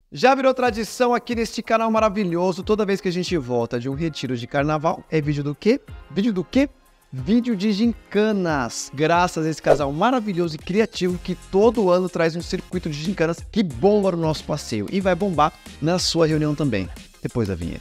Já virou tradição aqui neste canal maravilhoso, toda vez que a gente volta de um retiro de carnaval, é vídeo do quê? Vídeo do quê? Vídeo de gincanas. Graças a esse casal maravilhoso e criativo que todo ano traz um circuito de gincanas que bomba no nosso passeio e vai bombar na sua reunião também, depois da vinheta.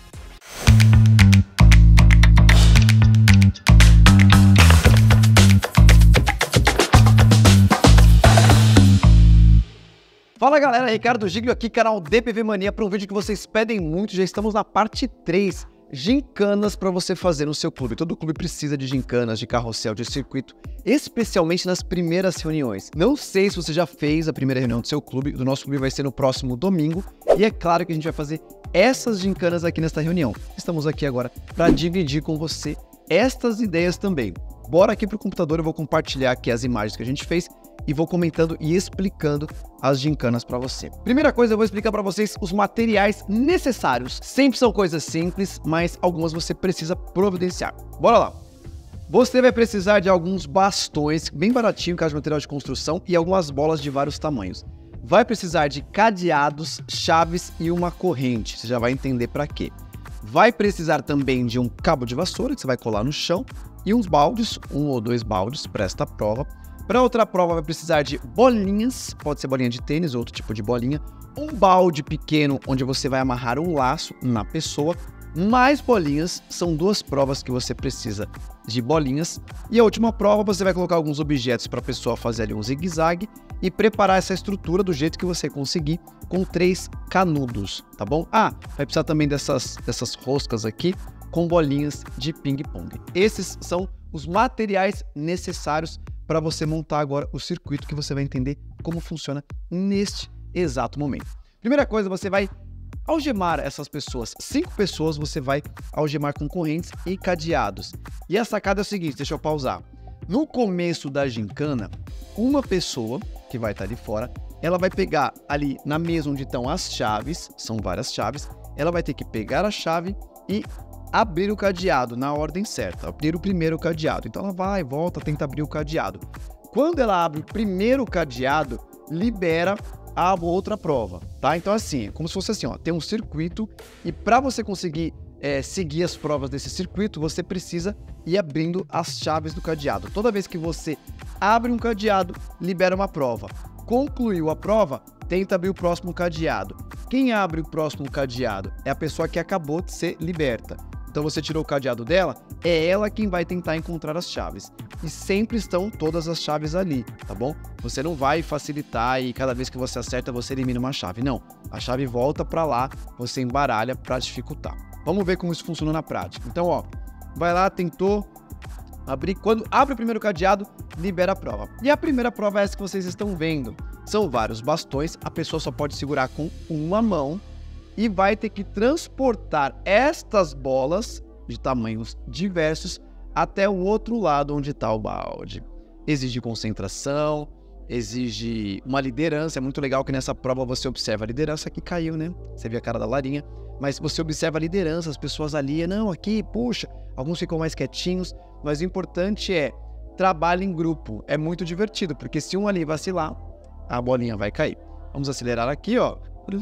Fala galera, Ricardo Giglio aqui, canal DPV Mania, para um vídeo que vocês pedem muito. Já estamos na parte 3, gincanas para você fazer no seu clube. Todo clube precisa de gincanas, de carrossel, de circuito, especialmente nas primeiras reuniões. Não sei se você já fez a primeira reunião do seu clube, do nosso clube vai ser no próximo domingo, e é claro que a gente vai fazer essas gincanas aqui nesta reunião. Estamos aqui agora para dividir com você estas ideias também. Bora aqui para o computador, eu vou compartilhar aqui as imagens que a gente fez e vou comentando e explicando as gincanas para você. Primeira coisa, eu vou explicar para vocês os materiais necessários. Sempre são coisas simples, mas algumas você precisa providenciar. Bora lá! Você vai precisar de alguns bastões, bem baratinho, caso de material de construção, e algumas bolas de vários tamanhos. Vai precisar de cadeados, chaves e uma corrente. Você já vai entender para quê. Vai precisar também de um cabo de vassoura, que você vai colar no chão, e uns baldes, 1 ou 2 baldes para esta prova. Para outra prova vai precisar de bolinhas, pode ser bolinha de tênis ou outro tipo de bolinha, um balde pequeno onde você vai amarrar um laço na pessoa, mais bolinhas, são 2 provas que você precisa de bolinhas, e a última prova você vai colocar alguns objetos para a pessoa fazer ali um zigue-zague e preparar essa estrutura do jeito que você conseguir com 3 canudos, tá bom? Ah, vai precisar também dessas roscas aqui com bolinhas de ping-pong. Esses são os materiais necessários para você montar agora o circuito que você vai entender como funciona neste exato momento. Primeira coisa, você vai algemar essas pessoas. 5 pessoas você vai algemar com correntes e cadeados. E a sacada é o seguinte, deixa eu pausar. No começo da gincana, uma pessoa que vai estar ali fora, ela vai pegar ali na mesa onde estão as chaves, são várias chaves, ela vai ter que pegar a chave e abrir o cadeado na ordem certa, abrir o primeiro cadeado. Então ela vai, volta, tenta abrir o cadeado. Quando ela abre o primeiro cadeado, libera a outra prova, tá? Então assim, é como se fosse assim, ó, tem um circuito e para você conseguir seguir as provas desse circuito, você precisa ir abrindo as chaves do cadeado. Toda vez que você abre um cadeado, libera uma prova. Concluiu a prova, tenta abrir o próximo cadeado. Quem abre o próximo cadeado é a pessoa que acabou de ser liberta. Então você tirou o cadeado dela, é ela quem vai tentar encontrar as chaves. E sempre estão todas as chaves ali, tá bom? Você não vai facilitar e cada vez que você acerta, você elimina uma chave. Não, a chave volta para lá, você embaralha para dificultar. Vamos ver como isso funciona na prática. Então, ó, vai lá, tentou abrir. Quando abre o primeiro cadeado, libera a prova. E a primeira prova é essa que vocês estão vendo. São vários bastões, a pessoa só pode segurar com uma mão e vai ter que transportar estas bolas de tamanhos diversos até o outro lado onde está o balde. Exige concentração, exige uma liderança. É muito legal que nessa prova você observa a liderança que caiu, né? Você vê a cara da Larinha, mas você observa a liderança, as pessoas ali, não, aqui, puxa, alguns ficam mais quietinhos, mas o importante é trabalho em grupo. É muito divertido, porque se um ali vacilar, a bolinha vai cair. Vamos acelerar aqui, ó.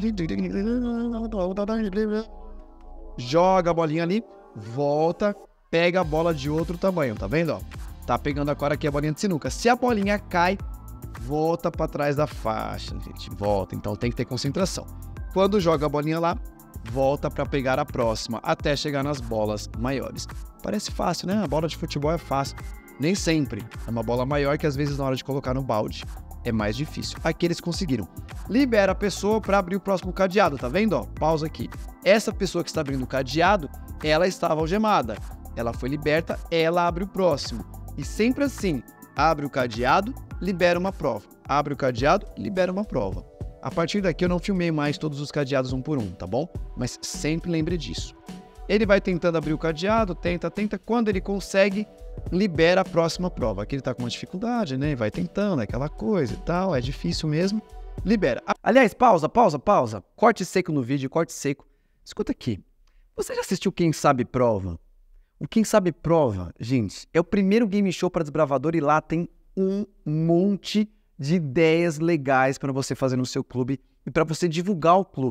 Joga a bolinha ali, volta, pega a bola de outro tamanho, tá vendo? Ó? Tá pegando agora aqui a bolinha de sinuca. Se a bolinha cai, volta para trás da faixa, gente, volta. Então tem que ter concentração. Quando joga a bolinha lá, volta para pegar a próxima, até chegar nas bolas maiores. Parece fácil, né? A bola de futebol é fácil. Nem sempre. É uma bola maior que às vezes na hora de colocar no balde é mais difícil. Aqui eles conseguiram. Libera a pessoa para abrir o próximo cadeado, tá vendo? Ó, pausa aqui. Essa pessoa que está abrindo o cadeado, ela estava algemada. Ela foi liberta, ela abre o próximo. E sempre assim, abre o cadeado, libera uma prova. Abre o cadeado, libera uma prova. A partir daqui eu não filmei mais todos os cadeados um por um, tá bom? Mas sempre lembre disso. Ele vai tentando abrir o cadeado, tenta. Quando ele consegue, libera a próxima prova. Aqui ele tá com uma dificuldade, né? Vai tentando, aquela coisa e tal, é difícil mesmo. Libera. Aliás, pausa. Corte seco no vídeo, corte seco. Escuta aqui. Você já assistiu Quem Sabe Prova? O Quem Sabe Prova, gente, é o primeiro game show para desbravador e lá tem um monte de ideias legais para você fazer no seu clube e para você divulgar o clube.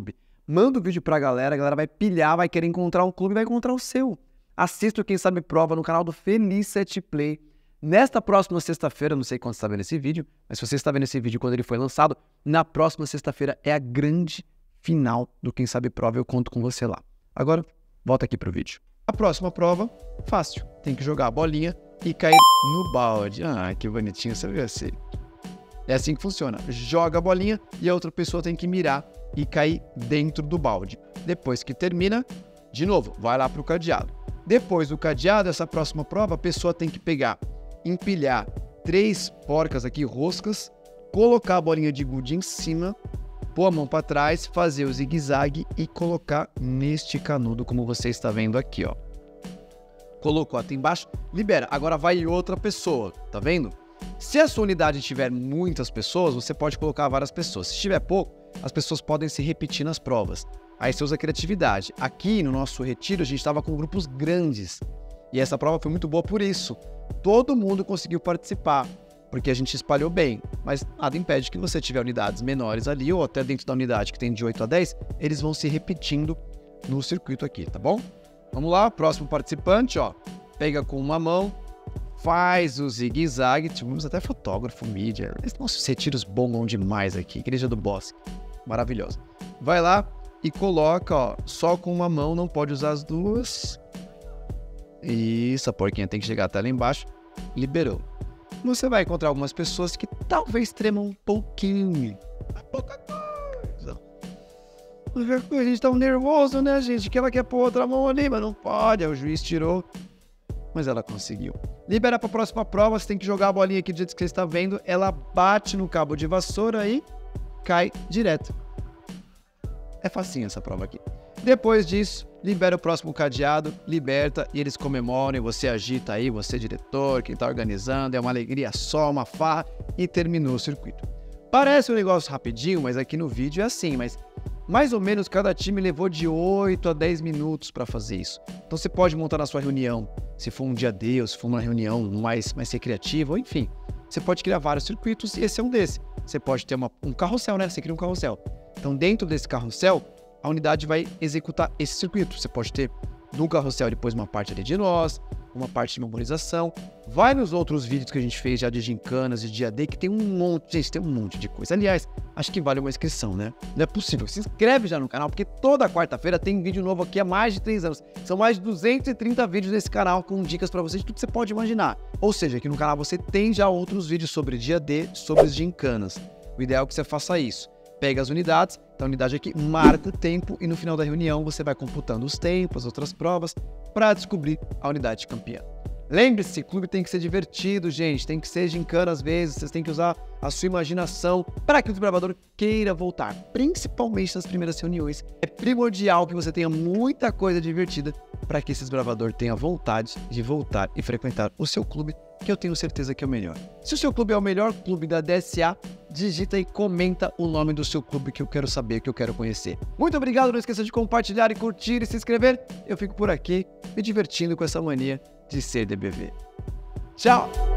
Manda o vídeo pra galera, a galera vai pilhar, vai querer encontrar um clube e vai encontrar o seu. Assista o Quem Sabe Prova no canal do Feliz 7 Play. Nesta próxima sexta-feira, não sei quando você está vendo esse vídeo, mas se você está vendo esse vídeo quando ele foi lançado, na próxima sexta-feira é a grande final do Quem Sabe Prova, eu conto com você lá. Agora, volta aqui pro vídeo. A próxima prova, fácil, tem que jogar a bolinha e cair no balde. Ah, que bonitinho, você viu assim? É assim que funciona, joga a bolinha e a outra pessoa tem que mirar e cair dentro do balde. Depois que termina, de novo, vai lá pro cadeado. Depois do cadeado, essa próxima prova, a pessoa tem que pegar, empilhar 3 porcas aqui, roscas, colocar a bolinha de gude em cima, pôr a mão para trás, fazer o zigue-zague e colocar neste canudo, como você está vendo aqui, ó. Colocou até embaixo, libera. Agora vai outra pessoa, tá vendo? Se a sua unidade tiver muitas pessoas, você pode colocar várias pessoas. Se tiver pouco, as pessoas podem se repetir nas provas. Aí você usa criatividade. Aqui no nosso retiro, a gente estava com grupos grandes. E essa prova foi muito boa por isso. Todo mundo conseguiu participar, porque a gente espalhou bem. Mas nada impede que você tiver unidades menores ali, ou até dentro da unidade que tem de 8 a 10, eles vão se repetindo no circuito aqui, tá bom? Vamos lá, próximo participante, ó. Pega com uma mão, faz o zigue-zague. Tivemos até fotógrafo, mídia. Nossos retiros bombam demais aqui. Igreja do Bosque. Maravilhosa. Vai lá e coloca, ó, só com uma mão, não pode usar as duas. Isso, a porquinha tem que chegar até lá embaixo. Liberou. Você vai encontrar algumas pessoas que talvez tremam um pouquinho. Pouca coisa. A gente tá nervoso, né, gente? Que ela quer pôr outra mão ali, mas não pode. Aí o juiz tirou. Mas ela conseguiu. Libera para a próxima prova, você tem que jogar a bolinha aqui do jeito que você está vendo. Ela bate no cabo de vassoura e cai direto. É facinho essa prova aqui. Depois disso, libera o próximo cadeado, liberta e eles comemoram. E você agita aí, você diretor, quem está organizando. É uma alegria só, uma farra e terminou o circuito. Parece um negócio rapidinho, mas aqui no vídeo é assim. Mas mais ou menos cada time levou de 8 a 10 minutos para fazer isso. Então você pode montar na sua reunião. Se for um dia D, ou se for uma reunião mais recreativa, ou enfim. Você pode criar vários circuitos e esse é um desses. Você pode ter um carrossel, né? Você cria um carrossel. Então, dentro desse carrossel, a unidade vai executar esse circuito. Você pode ter no carrossel depois uma parte ali de nós, uma parte de memorização. Vai nos outros vídeos que a gente fez já de gincanas, de dia D, que tem um monte, gente, tem um monte de coisa. Aliás, acho que vale uma inscrição, né? Não é possível. Se inscreve já no canal, porque toda quarta-feira tem vídeo novo aqui há mais de 3 anos. São mais de 230 vídeos nesse canal com dicas pra vocês de tudo que você pode imaginar. Ou seja, aqui no canal você tem já outros vídeos sobre dia D, sobre as gincanas. O ideal é que você faça isso. Pega as unidades, então a unidade aqui marca o tempo e no final da reunião você vai computando os tempos, as outras provas, para descobrir a unidade campeã. Lembre-se, clube tem que ser divertido, gente, tem que ser gincana às vezes, vocês têm que usar a sua imaginação para que o desbravador queira voltar, principalmente nas primeiras reuniões. É primordial que você tenha muita coisa divertida para que esse desbravador tenha vontade de voltar e frequentar o seu clube, que eu tenho certeza que é o melhor. Se o seu clube é o melhor clube da DSA, digita e comenta o nome do seu clube que eu quero saber, que eu quero conhecer. Muito obrigado, não esqueça de compartilhar e curtir e se inscrever. Eu fico por aqui me divertindo com essa mania de ser DBV. Tchau!